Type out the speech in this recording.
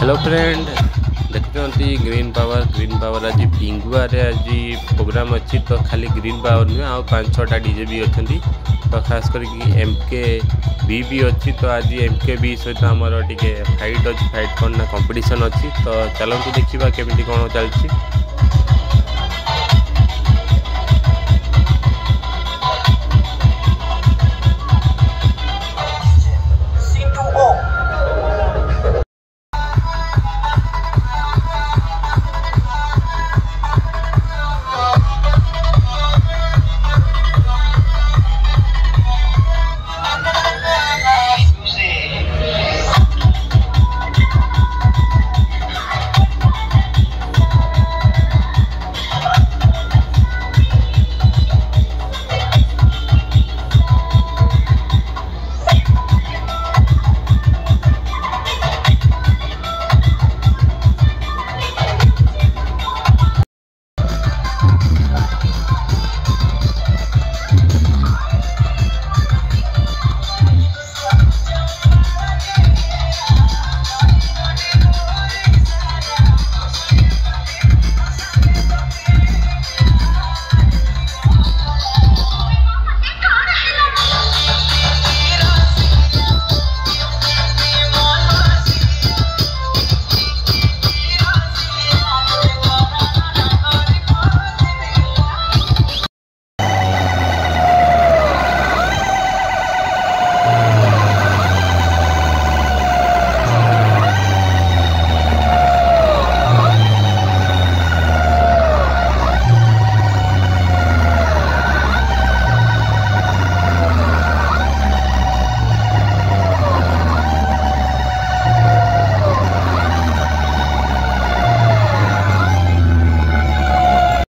Hello friend देखते green power आज पिंगुआ रे आज प्रोग्राम अच्छी तो खाली ग्रीन पावर नुहे आ 5-6टा डीजे भी अच्छा तो खास करके MKB भी अच्छी तो आज MKB सहित आमर टे फाइट अच्छी फाइट कौन ना कंपटीशन अच्छी तो चलते देखा केमी कौन चलती।